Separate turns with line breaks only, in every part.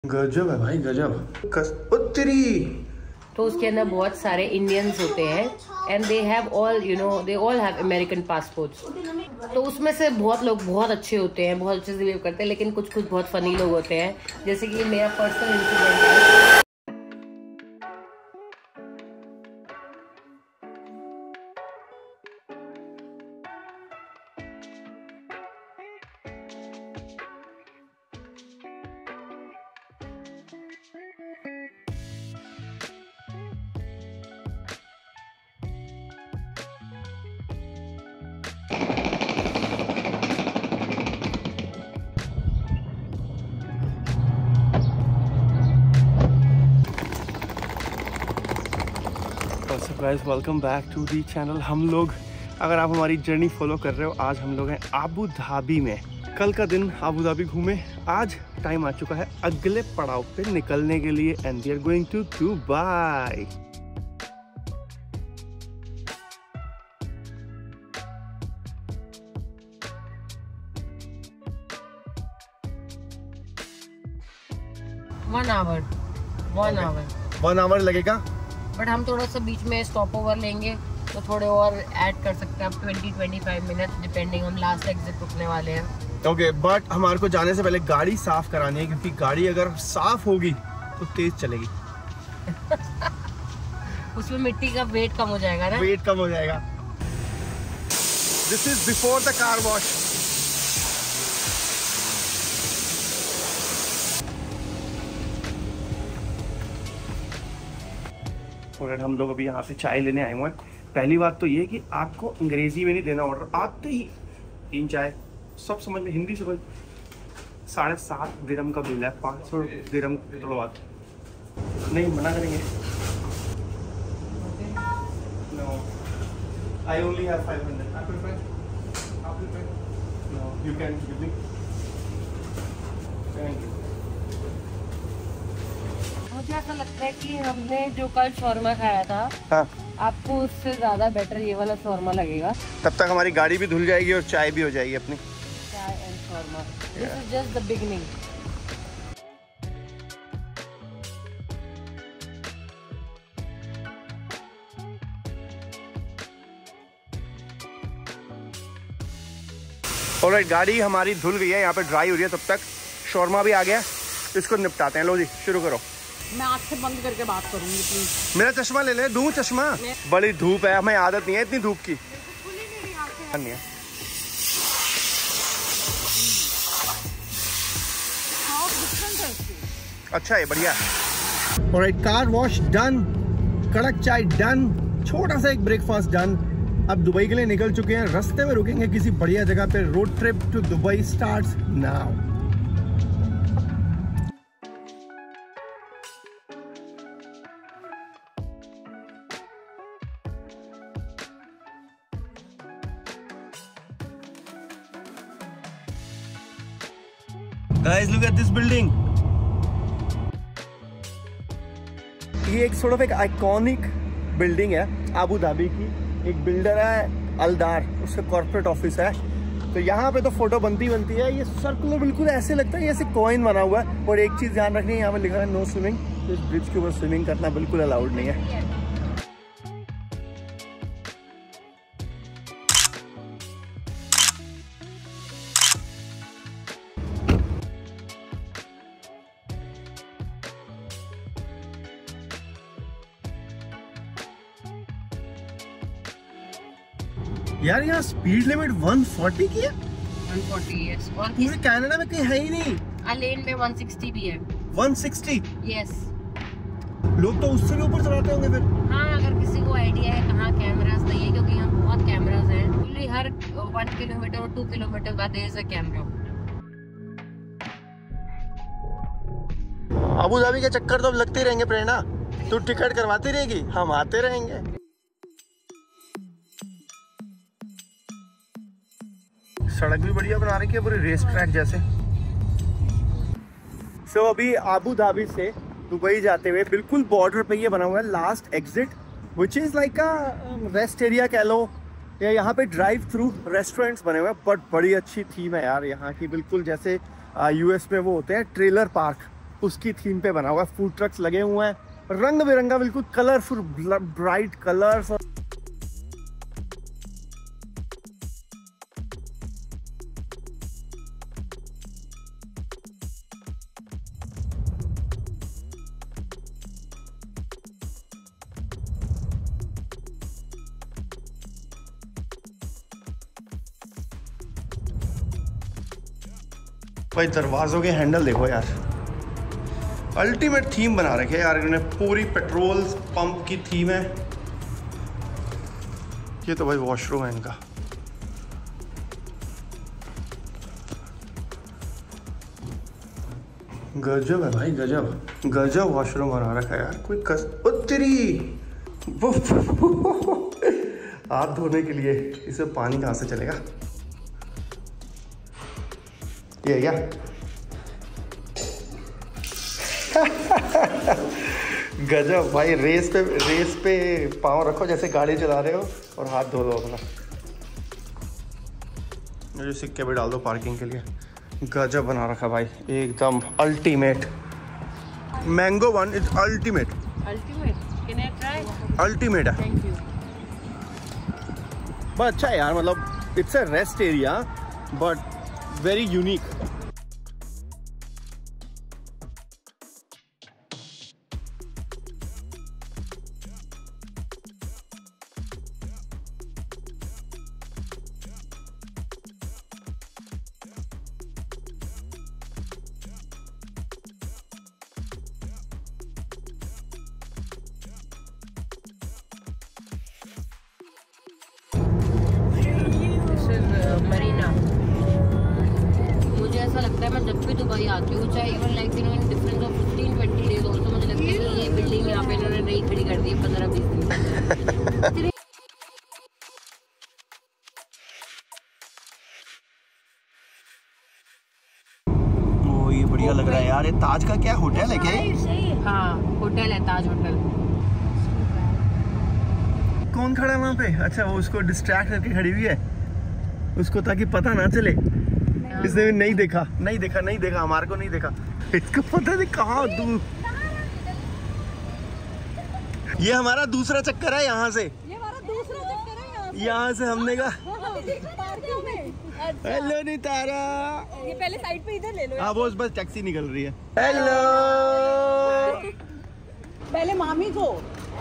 गजब है भाई, गजब। उत्तरी
तो उसके अंदर बहुत सारे इंडियंस होते हैं and they have all they all have American passports. तो उसमें से बहुत लोग बहुत अच्छे होते हैं, बहुत अच्छे से बिहेव करते हैं, लेकिन कुछ कुछ बहुत फनी लोग होते हैं। जैसे कि मेरा पर्सनल इंसिडेंट है।
Guys, welcome back to the channel. हम लोग, अगर आप हमारी जर्नी फॉलो कर रहे हो, आज हम लोग हैं आबू धाबी में। कल का दिन आबू धाबी घूमे, आज टाइम आ चुका है अगले पड़ाव पे निकलने के लिए and we are going to Dubai. One hour लगेगा,
बट हम थोड़ा सा बीच में स्टॉप ओवर लेंगे तो थोड़े और ऐड कर सकते हैं आप 20-25 मिनट डिपेंडिंग। हम लास्ट एग्जिट रुकने वाले हैं।
ओके, बट हमारे को जाने से पहले गाड़ी साफ करानी है, क्योंकि गाड़ी अगर साफ होगी तो तेज चलेगी।
उसमें मिट्टी का वेट कम हो जाएगा ना,
वेट कम हो जाएगा। This is before the car wash. और हम लोग अभी यहाँ से चाय लेने आए हुए हैं। पहली बात तो ये कि आपको अंग्रेजी में नहीं देना ऑर्डर, आते ही 3 चाय, सब समझ में, हिंदी समझ। 7.5 दिरहम का बिल है, 500 दिरहम थोड़ा बात नहीं, मना करेंगे। No, I only have 500। No, you can give me. Thank you.
मुझे ऐसा लगता है कि हमने जो कल शौरमा खाया था,
हाँ,
आपको उससे ज्यादा बेटर ये वाला शौरमा लगेगा।
तब तक हमारी गाड़ी भी धुल जाएगी और चाय भी हो जाएगी अपनी।
चाय and shawarma, this is just the beginning.
Alright, गाड़ी हमारी धुल गई है, यहाँ पे ड्राई हो रही है। तब तक शौरमा भी आ गया, इसको निपटाते हैं। लो जी, शुरू करो।
मैं आंखें बंद करके बात करूंगी प्लीज।
मेरा चश्मा ले ले, दूं चश्मा? बड़ी धूप है, हमें आदत नहीं है इतनी धूप की। नहीं है। अच्छा है, बढ़िया। ऑलराइट, कार वॉश डन, कड़क चाय डन, छोटा सा एक ब्रेकफास्ट डन। अब दुबई के लिए निकल चुके हैं, रास्ते में रुकेंगे किसी बढ़िया जगह पे। Road trip to Dubai starts now. Guys, look at this building. ये एक sort of एक आइकॉनिक बिल्डिंग है आबू धाबी की। एक बिल्डर है अलदार, उसका कॉर्पोरेट ऑफिस है। तो यहाँ पे तो फोटो बनती है। ये सर्कुलर बिल्कुल ऐसे लगता है जैसे कॉइन बना हुआ है। और एक चीज ध्यान रखनी है, यहाँ पे लिखा है नो स्विमिंग। तो इस ब्रिज के ऊपर स्विमिंग करना बिल्कुल अलाउड नहीं है। यार यहाँ स्पीड लिमिट 140 की है।
140 यस। और
पूरे कनाडा में कहीं है ही नहीं।
लेन में 160 भी है।
160?
यस।
लोग तो उससे भी ऊपर चलाते होंगे फिर।
हाँ, अगर किसी को आइडिया है कहाँ कैमरास नहीं है, क्योंकि यहाँ बहुत कैमरास हैं। हर 1 किलोमीटर और 2 किलोमीटर बाद there is a camera.
Abu Dhabi के चक्कर तो अब लगते रहेंगे प्रेरणा। तू टिकट करवाती रहेगी, हम आते रहेंगे। सड़क भी बढ़िया बना रखी है, पूरी रेस ट्रैक जैसे। सो अभी आबू धाबी से दुबई जाते हुए बिल्कुल बॉर्डर पे ये बना हुआ है last exit, which is like a rest area कह लो, या यहाँ पे ड्राइव थ्रू रेस्टोरेंट्स बने हुए हैं। बट बड़ी अच्छी थीम है यार यहाँ की, बिल्कुल जैसे यूएस में वो होते हैं ट्रेलर पार्क, उसकी थीम पे बना हुआ है। फूड ट्रक्स लगे हुए हैं, रंग बिरंगा, बिल्कुल कलरफुल, ब्राइट कलर्स। भाई दरवाजों के हैंडल देखो यार, अल्टीमेट थीम बना रखे यार इन्होंने, पूरी पेट्रोल पंप की थीम है। ये तो भाई वॉशरूम है इनका। गजब है भाई, गजब गजब वॉशरूम बना रखा है यार। कोई तेरी हाथ धोने के लिए इसमें पानी कहाँ से चलेगा? ये क्या गजब भाई, रेस पे पाँव रखो जैसे गाड़ी चला रहे हो और हाथ धो दो अपना। मुझे सिक्के भी डाल दो पार्किंग के लिए। गजब बना रखा भाई, एकदम ultimate. Mango one is ultimate. Ultimate है। बट अच्छा है यार, मतलब it's a rest area but very unique.
ऐसा लगता है मैं जब भी दुबई आती हूँ, चाहे even like in difference of 15-20 days also, मुझे लगता है कि ये बिल्डिंग यहाँ पे इन्होंने नई खड़ी कर दी है 15-20 दिन।
ओ ये बढ़िया लग रहा है यार। ये ताज का क्या होटल है क्या?
हाँ होटल है, ताज होटल।
कौन खड़ा है वहाँ पे? अच्छा वो उसको डिस्ट्रैक्ट करके खड़ी हुई है उसको, ताकि पता ना चले। इसने भी नहीं देखा हमारे को नहीं देखा, इसको पता नहीं कहाँ दूर। ये हमारा दूसरा चक्कर है यहाँ से, यहाँ से हमने कहा हेलो नितारा,
ये पहले साइड पे इधर ले लो।
हाँ वो बस टैक्सी निकल रही है। हेलो
पहले मामी को।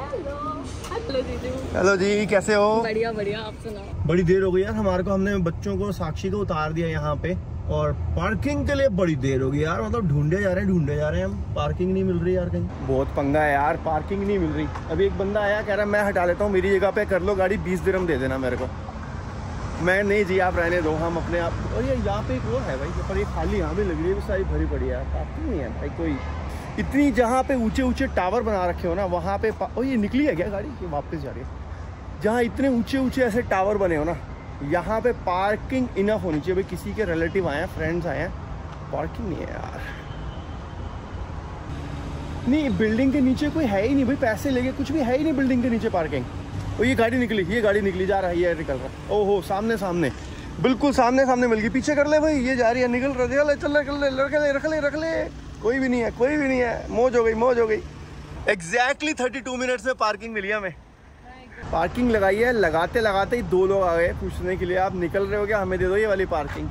हेलो जी, कैसे हो?
बढ़िया बढ़िया, आप सुनाओ।
बड़ी देर हो गई यार हमारे को, हमने बच्चों को साक्षी को उतार दिया यहाँ पे, और पार्किंग के लिए बड़ी देर हो गई यार। मतलब ढूंढे जा रहे हैं हम, पार्किंग नहीं मिल रही यार कहीं। बहुत पंगा है यार, पार्किंग नहीं मिल रही। अभी एक बंदा आया कह रहा है मैं हटा लेता हूँ, मेरी जगह पे कर लो गाड़ी, 20 दिरहम दे देना मेरे को। मैं नहीं जी, आप रहने दो, हम अपने आप। और ये यहाँ पे एक और है भाई, पर ये खाली यहाँ भी लग रही है, सारी भरी पड़ी है, पार्किंग नहीं है भाई कोई। इतनी जहाँ पे ऊंचे ऊंचे टावर बना रखे हो ना वहाँ पे ओ ये निकली है क्या गाड़ी? ये वापस जा रही है। जहाँ इतने ऊंचे ऊंचे ऐसे टावर बने हो ना, यहाँ पे पार्किंग इनफ होनी चाहिए। भाई किसी के रिलेटिव आए हैं, फ्रेंड्स आए हैं, पार्किंग नहीं है यार। नहीं बिल्डिंग के नीचे कोई है ही नहीं भाई, पैसे लेके कुछ भी है ही नहीं बिल्डिंग के नीचे पार्किंग। और ये गाड़ी निकली जा रहा है, ये निकल रहा है। ओहो सामने बिल्कुल सामने मिल गई। पीछे कर ले भाई, ये जा रही है, निकल रहा है, चल रख ले। कोई भी नहीं है। मौज हो गई। एग्जैक्टली 32 मिनट्स में पार्किंग मिली हमें। पार्किंग लगाई है, लगाते ही 2 लोग आ गए पूछने के लिए, आप निकल रहे हो क्या, हमें दे दो ये वाली पार्किंग।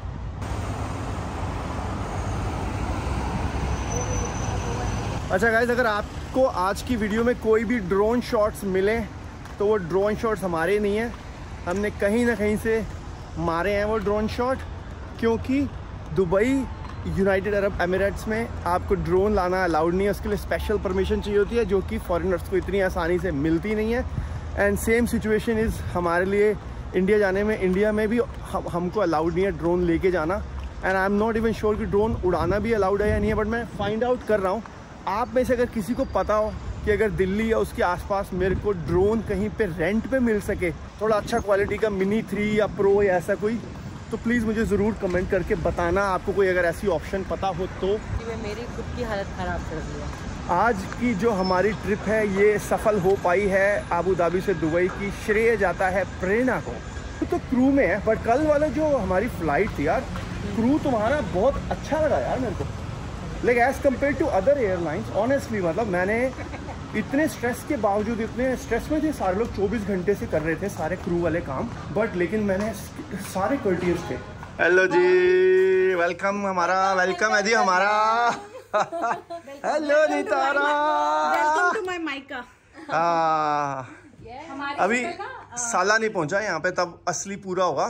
अच्छा गाइस, अगर आपको आज की वीडियो में कोई भी ड्रोन शॉट्स मिले तो वो ड्रोन शॉट्स हमारे नहीं हैं, हमने कहीं ना कहीं से मारे हैं वो ड्रोन शॉट। क्योंकि दुबई यूनाइटेड अरब एमिरेट्स में आपको ड्रोन लाना अलाउड नहीं है, उसके लिए स्पेशल परमिशन चाहिए होती है, जो कि फॉरेनर्स को इतनी आसानी से मिलती नहीं है। एंड सेम सिचुएशन इज़ हमारे लिए इंडिया जाने में। इंडिया में भी हमको अलाउड नहीं है ड्रोन लेके जाना। And I am not even sure कि ड्रोन उड़ाना भी अलाउड है या नहीं है, बट मैं फाइंड आउट कर रहा हूँ। आप में से अगर किसी को पता हो कि अगर दिल्ली या उसके आसपास मेरे को ड्रोन कहीं पे रेंट पे मिल सके, थोड़ा अच्छा क्वालिटी का मिनी 3 या प्रो या ऐसा कोई, तो प्लीज़ मुझे ज़रूर कमेंट करके बताना आपको कोई अगर ऐसी ऑप्शन पता हो तो।
मेरी खुद की हालत ख़राब कर दी है।
आज की जो हमारी ट्रिप है ये सफल हो पाई है अबू धाबी से दुबई की। श्रेय जाता है प्रेरणा को, तो क्रू में है। बट कल वाला जो हमारी फ़्लाइट थी यार, क्रू तुम्हारा बहुत अच्छा लगा यार मेरे को। लेकिन as compare to other airlines honestly मतलब मैंने इतने स्ट्रेस के बावजूद, इतने स्ट्रेस में थे सारे लोग, 24 घंटे से कर रहे थे सारे क्रू वाले काम, बट लेकिन मैंने सारे कर्टियस थे। हेलो जी, वेलकम हमारा, वेलकम है जी हमारा। Hello Nitara,
welcome to my माइका।
अभी साला नहीं पहुंचा यहाँ पे, तब असली पूरा होगा।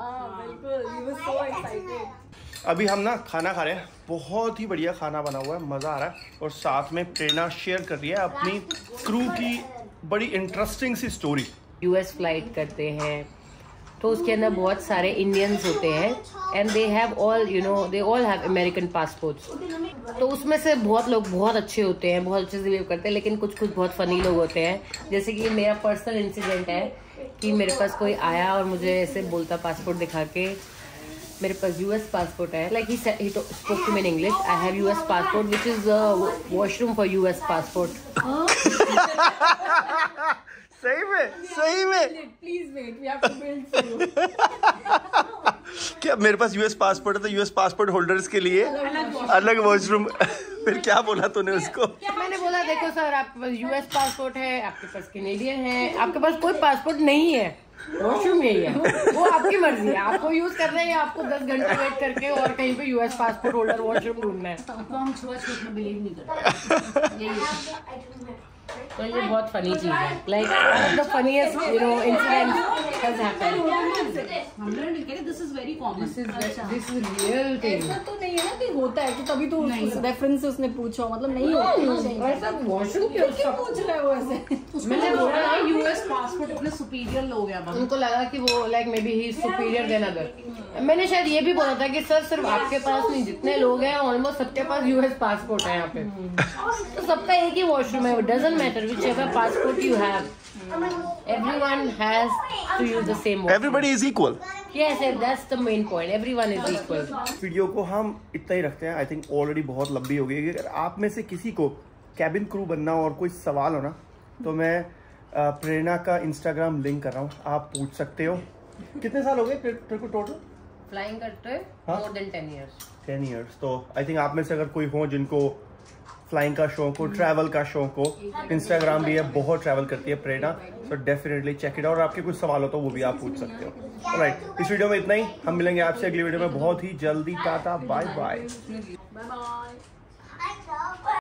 अभी हम ना खाना खा रहे हैं, बहुत ही बढ़िया खाना बना हुआ है, मज़ा आ रहा है। और साथ में प्रेरणा शेयर कर रही है अपनी क्रू की बड़ी इंटरेस्टिंग सी स्टोरी।
यूएस फ्लाइट करते हैं तो उसके अंदर बहुत सारे इंडियंस होते हैं and they have all they all have American passports. तो उसमें से बहुत लोग बहुत अच्छे होते हैं, बहुत अच्छे से बिहेव करते हैं, लेकिन कुछ कुछ बहुत फनी लोग होते हैं। जैसे कि मेरा पर्सनल इंसिडेंट है कि मेरे पास कोई आया और मुझे ऐसे बोलता पासपोर्ट दिखा के, मेरे पास यूएस पासपोर्ट है, like he spoke to me in English, I have US passport which is washroom for US passport.
सही में
please wait, we have to build for you.
क्या मेरे पास यूएस पासपोर्ट है तो यूएस पासपोर्ट होल्डर्स के लिए अलग वॉशरूम। फिर क्या बोला तूने उसको?
मैंने बोला देखो सर, आपके पास यूएस पासपोर्ट है, आपके पास कैनेडियन है, आपके पास कोई पासपोर्ट नहीं है, वॉशरूम यही है, वो आपकी मर्जी है, आपको यूज करना है या आपको 10 घंटे वेट करके और कहीं पे यूएस पासपोर्ट होल्डर वॉशरूम ढूंढना है। तो हम छुआ-छूत में बिलीव नहीं करते। तो ये बहुत फनी चीज है, like the funniest incident has happened. हम लोग नहीं कह रहे, this is very common, this is real thing.
ऐसा तो नहीं है ना कि होता है कि तभी तो रेफरेंस से उसने पूछा, मतलब नहीं होता है।
ऐसा वॉशरूम क्यों
पूछ रहा है वो ऐसे?
मैंने बोला ना यूएस पासपोर्ट अपने सुपीरियर लोग हैं, उनको लगा कि वो like may be he is superior than other. मैंने शायद ये भी बोला था कि सर सिर्फ आपके पास नहीं, जितने लोग हैं ऑलमोस्ट सबके पास यूएस पासपोर्ट है यहाँ पे, तो सबका एक ही वॉशरूम है, doesn't matter whichever passport you have, everyone has to use the same washroom.
Everybody is equal.
Yes, that's the main point. Everyone is equal.
Video को हम इतना ही रखते हैं, आई थिंक ऑलरेडी बहुत लंबी हो गई। अगर आप में से किसी को कैबिन क्रू बनना हो और कोई सवाल हो ना, तो मैं प्रेरणा का इंस्टाग्राम लिंक कर रहा हूँ, आप पूछ सकते हो। कितने साल हो गए तेरे को टोटल
फ्लाइंग करते? More than 10 years.
10 years। तो आई थिंक आप में से अगर कोई हो जिनको फ्लाइंग का शौक हो, ट्रैवल का शौक हो, इंस्टाग्राम भी है, बहुत ट्रैवल करती है Prerna, so definitely check it out. और आपके कुछ सवाल हो तो वो भी आप पूछ सकते हो। ऑलराइट, इस वीडियो में इतना ही, हम मिलेंगे आपसे अगली वीडियो में बहुत ही जल्दी। Tata, bye bye.